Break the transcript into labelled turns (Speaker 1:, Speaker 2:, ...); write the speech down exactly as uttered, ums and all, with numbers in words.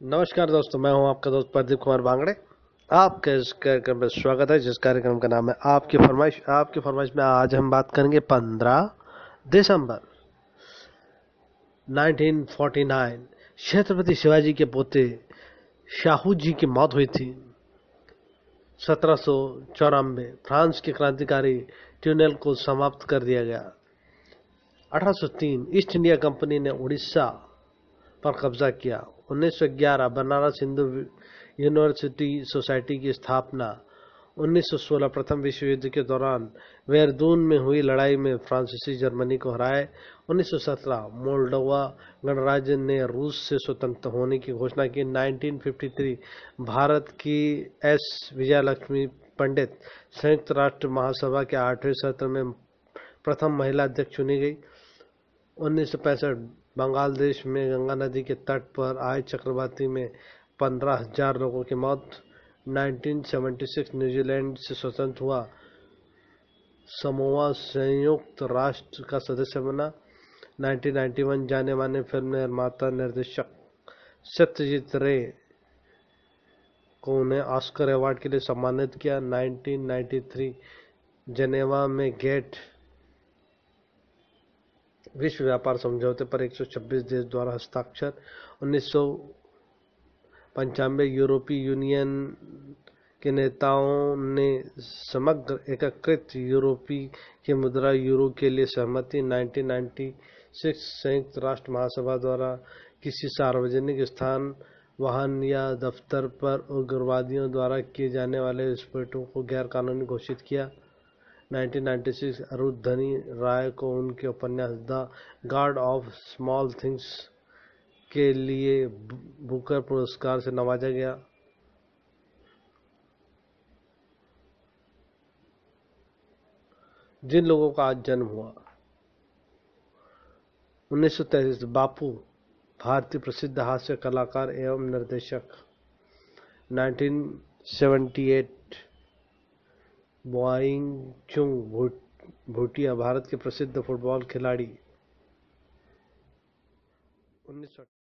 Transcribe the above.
Speaker 1: नमस्कार दोस्तों, मैं हूं आपका दोस्त प्रदीप कुमार बांगड़े। आपके इस कार्यक्रम में स्वागत है, जिस कार्यक्रम का नाम है आपकी फरमाइश। आपकी फरमाइश में आज हम बात करेंगे पंद्रह दिसंबर उन्नीस सौ उनचास। छत्रपति शिवाजी के पोते शाहू जी की मौत हुई थी। सत्रह सौ चौरानवे फ्रांस के क्रांतिकारी ट्यूनेल को समाप्त कर दिया गया। अठारह सौ तीन ईस्ट इंडिया कंपनी ने उड़ीसा पर कब्जा किया। उन्नीस सौ ग्यारह बनारस हिंदू यूनिवर्सिटी सोसाइटी की स्थापना। उन्नीस सौ सोलह प्रथम विश्व युद्ध के दौरान वेरदून में हुई लड़ाई में फ्रांसीसी जर्मनी को हराए। उन्नीस सौ सत्रह मोल्डोवा गणराज्य ने रूस से स्वतंत्र होने की घोषणा की। उन्नीस सौ तिरेपन भारत की एस विजयलक्ष्मी पंडित संयुक्त राष्ट्र महासभा के आठवें सत्र में प्रथम महिला अध्यक्ष चुनी गई। उन्नीस सौ पैंसठ बंगाल देश में गंगा नदी के तट पर आए चक्रवाती में पंद्रह हजार लोगों की मौत। उन्नीस सौ छिहत्तर न्यूजीलैंड से स्वतंत्र हुआ। समोआ संयुक्त राष्ट्र का सदस्य बना। उन्नीस सौ इक्यानवे जाने माने फिल्म निर्माता निर्देशक सत्यजीत रे को उन्हें ऑस्कर अवार्ड के लिए सम्मानित किया। उन्नीस सौ तिरानवे जनेवा में गेट विश्व व्यापार समझौते पर एक सौ छब्बीस देश द्वारा हस्ताक्षर। उन्नीस सौ पंचानवे यूरोपीय यूनियन के नेताओं ने समग्र एकीकृत यूरोपीय की मुद्रा यूरो के लिए सहमति। उन्नीस सौ छियानवे संयुक्त राष्ट्र महासभा द्वारा किसी सार्वजनिक स्थान, वाहन या दफ्तर पर उग्रवादियों द्वारा किए जाने वाले विस्फोटों को गैर कानूनी घोषित किया। उन्नीस सौ छियानवे अरुधधनी राय को उनके उपन्यास the God of Small Things के लिए बुकर पुरस्कार से नवाजा गया। जिन लोगों का आज जन्म हुआ: उन्नीस सौ तैंतीस बापू, भारतीय प्रसिद्ध हास्य कलाकार एवं निर्देशक। उन्नीस सौ अठहत्तर बोइंग चुंग भूटिया, भारत के प्रसिद्ध फुटबॉल खिलाड़ी। उन्नीस सौ